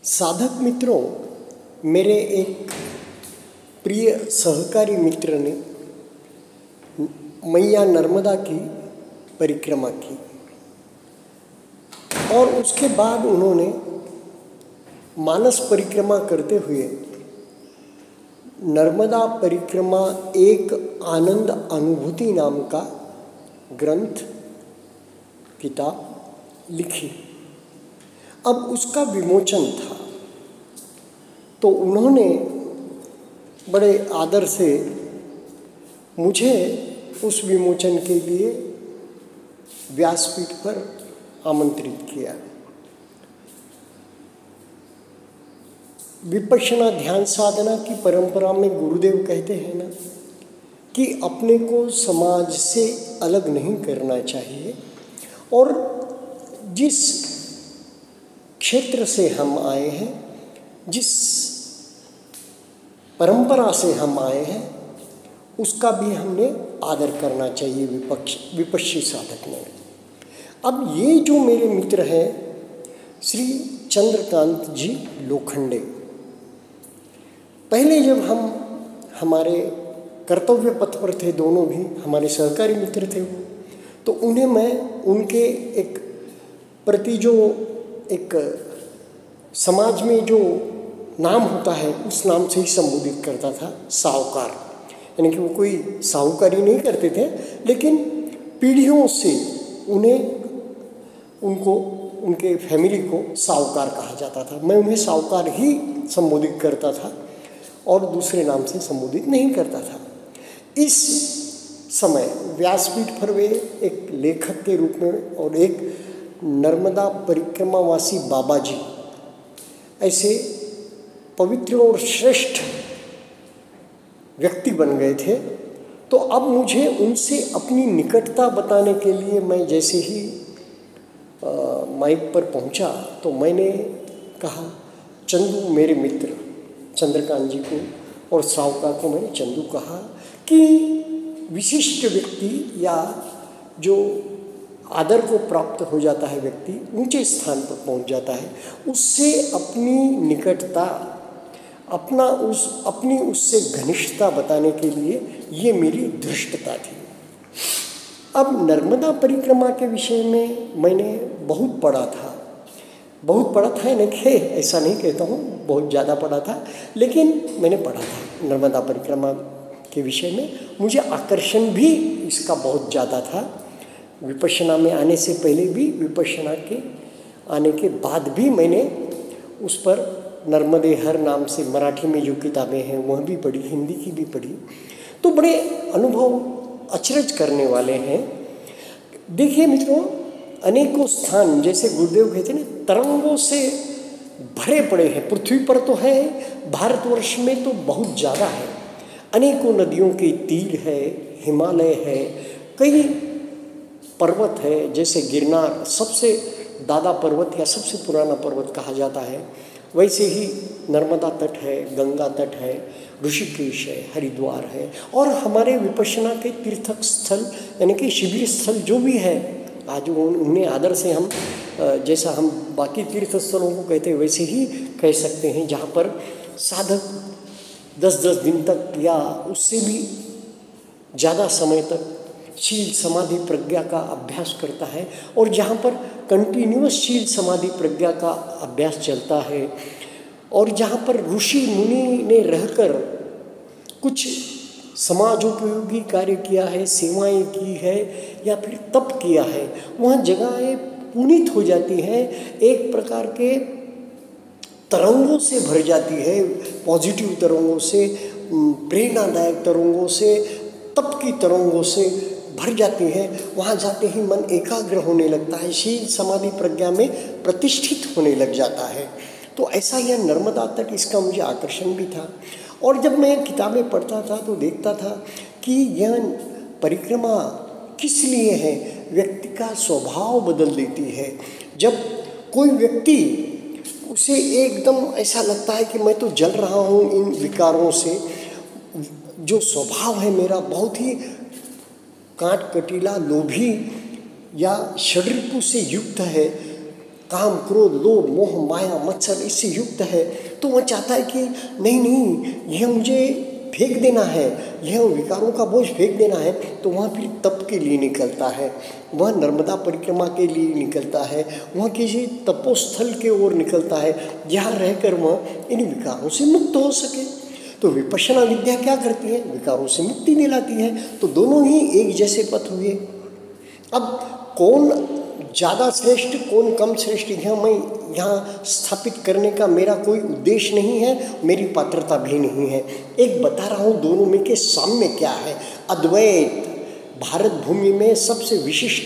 साधक मित्रों, मेरे एक प्रिय सहकारी मित्र ने मैया नर्मदा की परिक्रमा की और उसके बाद उन्होंने मानस परिक्रमा करते हुए नर्मदा परिक्रमा एक आनंद अनुभूति नाम का ग्रंथ किताब लिखी। अब उसका विमोचन था तो उन्होंने बड़े आदर से मुझे उस विमोचन के लिए व्यासपीठ पर आमंत्रित किया। विपश्यना ध्यान साधना की परंपरा में गुरुदेव कहते हैं ना कि अपने को समाज से अलग नहीं करना चाहिए और जिस क्षेत्र से हम आए हैं, जिस परंपरा से हम आए हैं, उसका भी हमने आदर करना चाहिए विपश्य साधक में। अब ये जो मेरे मित्र हैं श्री चंद्रकांत जी लोखंडे, पहले जब हम हमारे कर्तव्य पथ पर थे, दोनों भी हमारे सहकारी मित्र थे वो, तो उन्हें मैं उनके एक प्रति जो एक समाज में जो नाम होता है उस नाम से ही संबोधित करता था, साहूकार। यानी कि वो कोई साहूकारी नहीं करते थे, लेकिन पीढ़ियों से उनको उनके फैमिली को साहूकार कहा जाता था। मैं उन्हें साहूकार ही संबोधित करता था और दूसरे नाम से संबोधित नहीं करता था। इस समय व्यासपीठ पर वे एक लेखक के रूप में और एक नर्मदा परिक्रमावासी बाबा जी ऐसे पवित्र और श्रेष्ठ व्यक्ति बन गए थे। तो अब मुझे उनसे अपनी निकटता बताने के लिए मैं जैसे ही माइक पर पहुंचा तो मैंने कहा, चंदू मेरे मित्र चंद्रकांत जी को और साहूकार को मैंने चंदू कहा कि विशिष्ट व्यक्ति या जो आदर को प्राप्त हो जाता है, व्यक्ति ऊंचे स्थान पर पहुंच जाता है, उससे अपनी निकटता, अपनी उससे घनिष्ठता बताने के लिए ये मेरी धृष्टता थी। अब नर्मदा परिक्रमा के विषय में मैंने बहुत पढ़ा था, यानी कि ऐसा नहीं कहता हूँ बहुत ज़्यादा पढ़ा था, लेकिन मैंने पढ़ा था नर्मदा परिक्रमा के विषय में। मुझे आकर्षण भी इसका बहुत ज़्यादा था। विपश्यना में आने से पहले भी, विपश्यना के आने के बाद भी मैंने उस पर नर्मदे हर नाम से मराठी में जो किताबें हैं वह भी पढ़ी, हिंदी की भी पढ़ी। तो बड़े अनुभव अचरज करने वाले हैं। देखिए मित्रों, अनेकों स्थान जैसे गुरुदेव कहते हैं ना, तरंगों से भरे पड़े हैं। पृथ्वी पर तो है, भारतवर्ष में तो बहुत ज़्यादा है। अनेकों नदियों के तीर है, हिमालय है, कई पर्वत है, जैसे गिरनार सबसे दादा पर्वत या सबसे पुराना पर्वत कहा जाता है। वैसे ही नर्मदा तट है, गंगा तट है, ऋषिकेश है, हरिद्वार है, और हमारे विपश्यना के तीर्थ स्थल यानी कि शिविर स्थल जो भी है, आज उन्हें आदर से हम जैसा हम बाकी तीर्थ स्थलों को कहते हैं वैसे ही कह सकते हैं, जहाँ पर साधक 10-10 दिन तक या उससे भी ज़्यादा समय तक शील समाधि प्रज्ञा का अभ्यास करता है, और जहाँ पर कंटिन्यूअस शील समाधि प्रज्ञा का अभ्यास चलता है, और जहाँ पर ऋषि मुनि ने रहकर कुछ समाजोपयोगी कार्य किया है, सेवाएं की है या फिर तप किया है, वहाँ जगहें पुनीत हो जाती हैं, एक प्रकार के तरंगों से भर जाती है, पॉजिटिव तरंगों से, प्रेरणादायक तरंगों से, तप की तरंगों से भर जाती है। वहाँ जाते ही मन एकाग्र होने लगता है, शील समाधि प्रज्ञा में प्रतिष्ठित होने लग जाता है। तो ऐसा यह नर्मदा तट, इसका मुझे आकर्षण भी था। और जब मैं किताबें पढ़ता था तो देखता था कि यह परिक्रमा किस लिए है, व्यक्ति का स्वभाव बदल देती है। जब कोई व्यक्ति, उसे एकदम ऐसा लगता है कि मैं तो जल रहा हूँ इन विकारों से, जो स्वभाव है मेरा बहुत ही काट कटीला, लोभी या षड्रिपु से युक्त है, काम, क्रोध, लोभ, मोह, माया, मत्सर इससे युक्त है, तो वह चाहता है कि नहीं, यह मुझे फेंक देना है, यह विकारों का बोझ फेंक देना है, तो वह फिर तप के लिए निकलता है, वह नर्मदा परिक्रमा के लिए निकलता है, वह किसी तपोस्थल के ओर निकलता है जहाँ रहकर वह इन विकारों से मुक्त हो सके। तो विपश्यना विद्या क्या करती है? विकारों से मुक्ति दिलाती है। तो दोनों ही एक जैसे पथ हुए। अब कौन ज़्यादा श्रेष्ठ, कौन कम श्रेष्ठ, यह मैं यहाँ स्थापित करने का मेरा कोई उद्देश्य नहीं है, मेरी पात्रता भी नहीं है। एक बता रहा हूँ दोनों में के साम्य क्या है। अद्वैत, भारत भूमि में सबसे विशिष्ट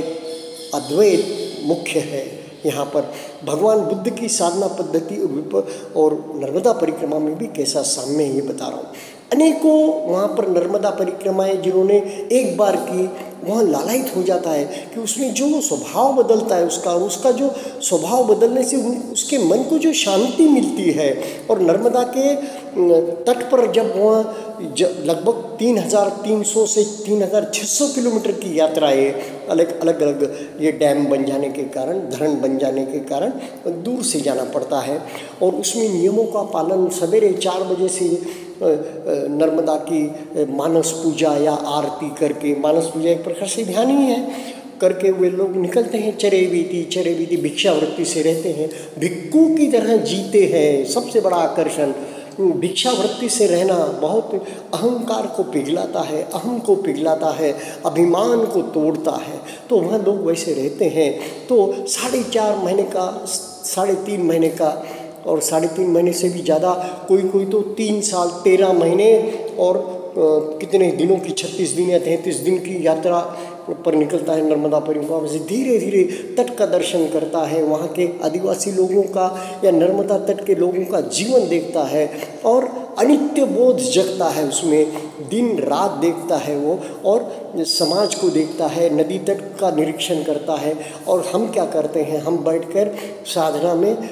अद्वैत मुख्य है। यहाँ पर भगवान बुद्ध की साधना पद्धति और नर्मदा परिक्रमा में भी कैसा साम्य है ये बता रहा हूँ। अनेकों वहाँ पर नर्मदा परिक्रमाएं जिन्होंने एक बार की, वहाँ लालायित हो जाता है कि उसमें जो स्वभाव बदलता है उसका जो स्वभाव बदलने से उसके मन को जो शांति मिलती है। और नर्मदा के तट पर जब वहाँ लगभग 3300 से 3600 किलोमीटर की यात्रा है, अलग अलग ये डैम बन जाने के कारण, धरण बन जाने के कारण दूर से जाना पड़ता है। और उसमें नियमों का पालन, सवेरे 4 बजे से नर्मदा की मानस पूजा या आरती करके, मानस पूजा एक प्रकार से ध्यान ही है, करके वे लोग निकलते हैं। चरेवीति भिक्षावृत्ति से रहते हैं, भिक्खु की तरह जीते हैं। सबसे बड़ा आकर्षण भिक्षावृत्ति से रहना बहुत अहंकार को पिघलाता है, अहम को पिघलाता है, अभिमान को तोड़ता है। तो वह लोग वैसे रहते हैं। तो 4.5 महीने का, 3.5 महीने का और 3.5 महीने से भी ज़्यादा, कोई तो 3 साल 13 महीने और कितने दिनों की 36 दिन या 33 दिन की यात्रा पर निकलता है नर्मदा परिक्रमा से। धीरे धीरे तट का दर्शन करता है, वहाँ के आदिवासी लोगों का या नर्मदा तट के लोगों का जीवन देखता है और अनित्य बोध जगता है उसमें। दिन रात देखता है वो, और समाज को देखता है, नदी तट का निरीक्षण करता है। और हम क्या करते हैं, हम बैठकर साधना में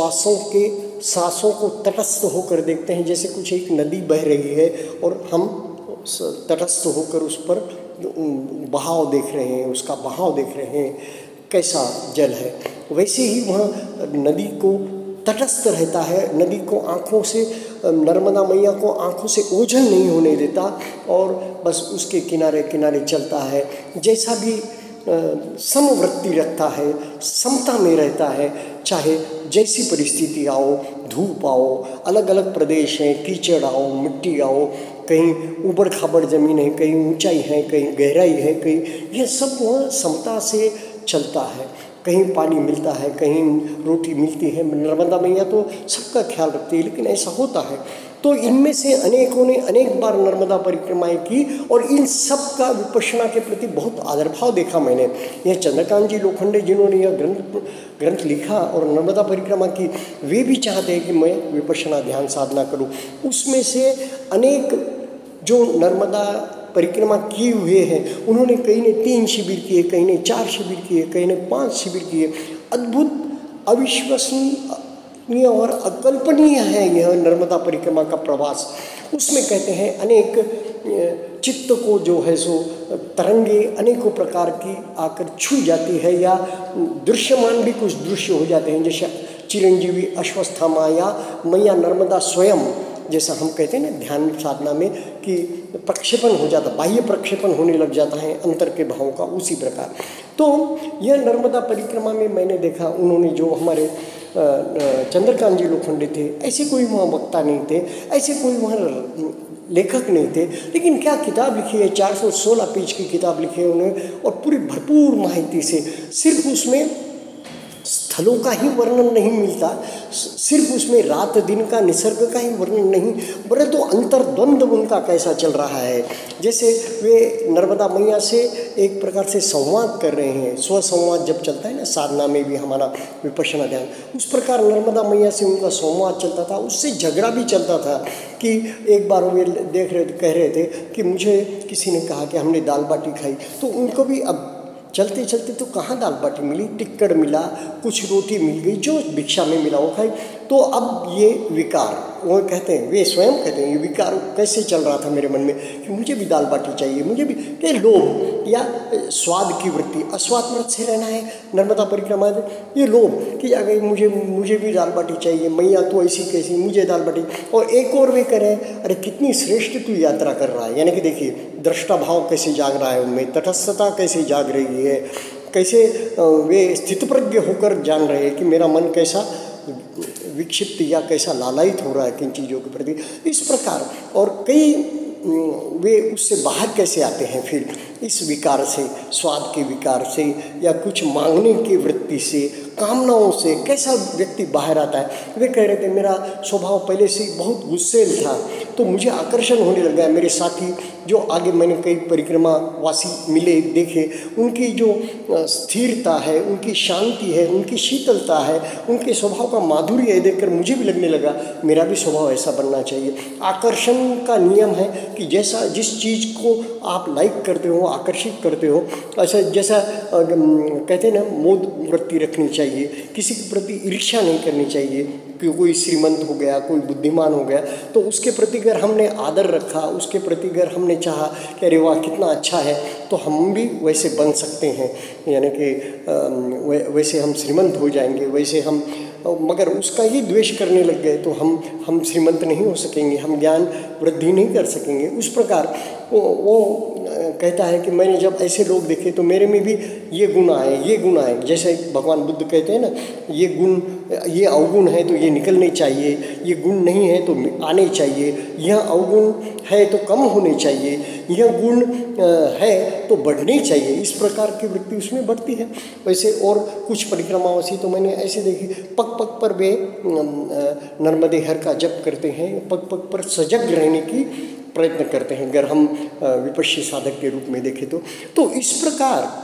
सांसों को तटस्थ होकर देखते हैं, जैसे कुछ एक नदी बह रही है और हम तटस्थ होकर उस पर बहाव देख रहे हैं, उसका बहाव देख रहे हैं कैसा जल है। वैसे ही वह नदी को तटस्थ रहता है, नदी को आँखों से, नर्मदा मैया को आँखों से ओझल नहीं होने देता और बस उसके किनारे किनारे चलता है। जैसा भी समवृत्ति रखता है, समता में रहता है, चाहे जैसी परिस्थिति आओ, धूप आओ, अलग अलग प्रदेश हैं, कीचड़ आओ, मिट्टी आओ, कहीं ऊबड़ खाबड़ ज़मीन है, कहीं ऊंचाई है, कहीं गहराई है, कहीं, यह सब वह समता से चलता है। कहीं पानी मिलता है, कहीं रोटी मिलती है। नर्मदा मैया तो सबका ख्याल रखती है, लेकिन ऐसा होता है। तो इनमें से अनेकों ने अनेक बार नर्मदा परिक्रमाएं की और इन सब का विपश्यना के प्रति बहुत आदरभाव देखा मैंने। यह चंद्रकांत जी लोखंडे जिन्होंने यह ग्रंथ लिखा और नर्मदा परिक्रमा की, वे भी चाहते हैं कि मैं विपश्यना ध्यान साधना करूं। उसमें से अनेक जो नर्मदा परिक्रमा किए हुए हैं, उन्होंने कई ने 3 शिविर किए, कई ने 4 शिविर किए, कई ने 5 शिविर किए। अद्भुत, अविश्वसनीय और अकल्पनीय है यह नर्मदा परिक्रमा का प्रवास। उसमें कहते हैं अनेक चित्त को जो है सो तरंगे अनेकों प्रकार की आकर छू जाती है, या दृश्यमान भी कुछ दृश्य हो जाते हैं, जैसे चिरंजीवी अश्वस्थामा या मैया नर्मदा स्वयं, जैसा हम कहते हैं ना ध्यान साधना में कि प्रक्षेपण हो जाता, बाह्य प्रक्षेपण होने लग जाता है अंतर के भावों का, उसी प्रकार। तो यह नर्मदा परिक्रमा में मैंने देखा, उन्होंने जो हमारे चंद्रकांत जी लोखंडे थे, ऐसे कोई वहाँ वक्ता नहीं थे, ऐसे कोई वहाँ लेखक नहीं थे, लेकिन क्या किताब लिखी है, 416 पेज की किताब लिखी है उन्होंने, और पूरी भरपूर माहिती से। सिर्फ उसमें स्थलों का ही वर्णन नहीं मिलता, सिर्फ उसमें रात दिन का, निसर्ग का ही वर्णन नहीं, बड़े तो अंतर्द्वंद उनका कैसा चल रहा है। जैसे वे नर्मदा मैया से एक प्रकार से संवाद कर रहे हैं, स्वसंवाद जब चलता है ना साधना में भी हमारा विपश्यना ध्यान, उस प्रकार नर्मदा मैया से उनका संवाद चलता था। उससे झगड़ा भी चलता था कि एक बार वे कह रहे थे कि मुझे किसी ने कहा कि हमने दाल बाटी खाई, तो उनको भी अब चलते चलते तो कहाँ दाल बाटी मिली, टिक्कड़ मिला, कुछ रोटी मिल गई, जो भिक्षा में मिला वो खाई। तो अब ये विकार, वो कहते हैं, वे स्वयं कहते हैं, ये विकार कैसे चल रहा था मेरे मन में कि मुझे भी दाल बाटी चाहिए, मुझे भी, ये लोभ या स्वाद की वृत्ति, अस्वाद व्रत से रहना है नर्मदा परिक्रमा में, ये लोभ कि अगर मुझे भी दाल बाटी चाहिए, मैया तो ऐसी कैसी, मुझे दाल बाटी। और एक और वे करें, अरे कितनी श्रेष्ठ तू यात्रा कर रहा है, यानी कि देखिए दृष्टा भाव कैसे जाग रहा है उनमें, तटस्थता कैसे जाग रही है, कैसे वे स्थितप्रज्ञ होकर जान रहे हैं कि मेरा मन कैसा विक्षिप्त या कैसा लालायित हो रहा है किन चीज़ों के प्रति, इस प्रकार। और कई वे उससे बाहर कैसे आते हैं फिर इस विकार से, स्वाद के विकार से या कुछ मांगने की वृत्ति से, कामनाओं से कैसा व्यक्ति बाहर आता है। वे कह रहे थे मेरा स्वभाव पहले से बहुत गुस्सेल था, तो मुझे आकर्षण होने लगा। मेरे साथी जो आगे मैंने कई परिक्रमावासी मिले देखे, उनकी जो स्थिरता है, उनकी शांति है, उनकी शीतलता है, उनके स्वभाव का माधुर्य है, देखकर मुझे भी लगने लगा मेरा भी स्वभाव ऐसा बनना चाहिए। आकर्षण का नियम है कि जैसा जिस चीज़ को आप लाइक करते हो, आकर्षित करते हो, ऐसा जैसा कहते हैं ना, मोद वृत्ति रखनी चाहिए, किसी के प्रति ईर्ष्या नहीं करनी चाहिए कि कोई श्रीमंत हो गया, कोई बुद्धिमान हो गया, तो उसके प्रति अगर हमने आदर रखा, उसके प्रति अगर हमने चाहा कि अरे वाह कितना अच्छा है, तो हम भी वैसे बन सकते हैं, यानी कि वैसे हम श्रीमंत हो जाएंगे, वैसे हम, मगर उसका ही द्वेष करने लग गए तो हम श्रीमंत नहीं हो सकेंगे, हम ज्ञान वृद्धि नहीं कर सकेंगे। उस प्रकार वो कहता है कि मैंने जब ऐसे लोग देखे तो मेरे में भी ये गुण आए, ये गुण आए। जैसे भगवान बुद्ध कहते हैं ना, ये गुण, ये अवगुण है तो ये निकलने चाहिए, ये गुण नहीं है तो आने चाहिए, यह अवगुण है तो कम होने चाहिए, यह गुण है तो बढ़ने चाहिए। इस प्रकार की वृत्ति उसमें बढ़ती है। वैसे और कुछ परिक्रमावासी तो मैंने ऐसे देखी, पग पग पर वे नर्मदे हर का जप करते हैं, पग पग पर सजग रहने की प्रयत्न करते हैं, अगर हम विपश्ची साधक के रूप में देखें तो इस प्रकार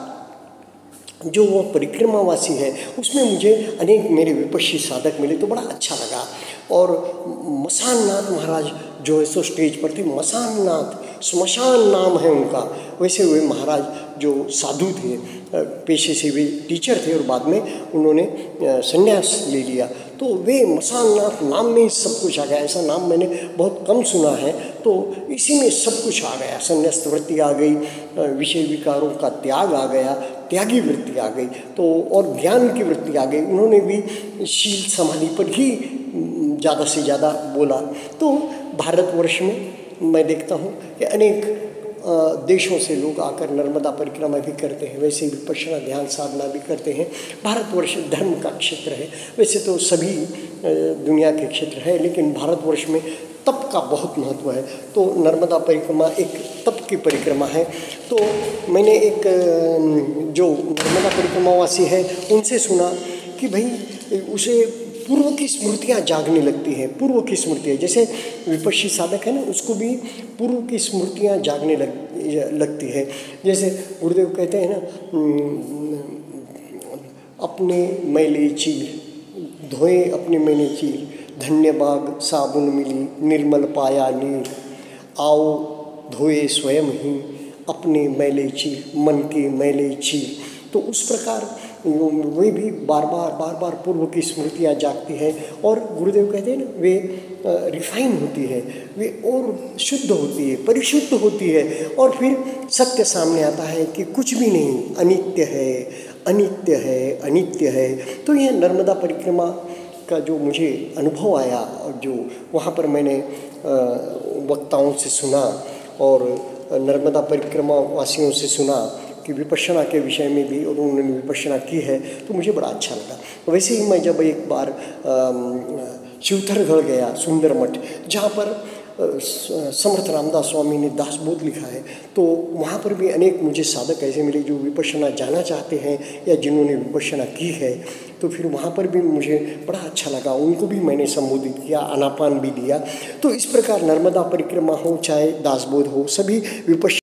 जो वो परिक्रमावासी है उसमें मुझे अनेक मेरे विपश्ची साधक मिले तो बड़ा अच्छा लगा। और मसाननाथ महाराज जो है सो स्टेज पर थे, मसाननाथ श्मशान नाम है उनका। वैसे वे महाराज जो साधु थे, पेशे से वे टीचर थे और बाद में उन्होंने संन्यास ले लिया, तो वे मसाननाथ नाम में सब कुछ आ गया। ऐसा नाम मैंने बहुत कम सुना है, तो इसी में सब कुछ आ गया। संन्यास्त वृत्ति आ गई, विषय विकारों का त्याग आ गया, त्यागी वृत्ति आ गई, तो और ज्ञान की वृत्ति आ गई। उन्होंने भी शील समाधि पर ही ज़्यादा से ज़्यादा बोला। तो भारतवर्ष में मैं देखता हूँ कि अनेक देशों से लोग आकर नर्मदा परिक्रमा भी करते हैं, वैसे विपश्यना ध्यान साधना भी करते हैं। भारतवर्ष धर्म का क्षेत्र है, वैसे तो सभी दुनिया के क्षेत्र है, लेकिन भारतवर्ष में तप का बहुत महत्व है। तो नर्मदा परिक्रमा एक तप की परिक्रमा है। तो मैंने एक जो नर्मदा परिक्रमावासी है उनसे सुना कि भाई उसे पूर्व की स्मृतियाँ जागने लगती हैं। पूर्व की स्मृतियाँ, जैसे विपश्ची साधक है ना, उसको भी पूर्व की स्मृतियाँ जागने लगती है। जैसे गुरुदेव कहते हैं ना, अपने मैले चीर धोए अपने मैंने चीर, धन्य बाग साबुन मिली निर्मल पाया नीर, आओ धोए स्वयं ही अपने मैले चीर, मन के मैले चीर। तो उस प्रकार वे भी बार बार पूर्व की स्मृतियाँ जागती है और गुरुदेव कहते हैं ना, वे रिफाइन होती है, वे और शुद्ध होती है, परिशुद्ध होती है, और फिर सत्य सामने आता है कि कुछ भी नहीं, अनित्य है, अनित्य है, अनित्य है। तो यह नर्मदा परिक्रमा का जो मुझे अनुभव आया और जो वहाँ पर मैंने वक्ताओं से सुना और नर्मदा परिक्रमा वासियों से सुना कि विपश्यना के विषय में भी, और उन्होंने विपश्यना की है, तो मुझे बड़ा अच्छा लगा। वैसे ही मैं जब एक बार शिवथरगढ़ गया, सुंदर मठ, जहाँ पर समर्थ रामदास स्वामी ने दासबोध लिखा है, तो वहाँ पर भी अनेक मुझे साधक ऐसे मिले जो विपश्यना जाना चाहते हैं या जिन्होंने विपश्यना की है। तो फिर वहाँ पर भी मुझे बड़ा अच्छा लगा, उनको भी मैंने संबोधित किया, आनापान भी दिया। तो इस प्रकार नर्मदा परिक्रमा हो चाहे दासबोध हो, सभी विपश्यना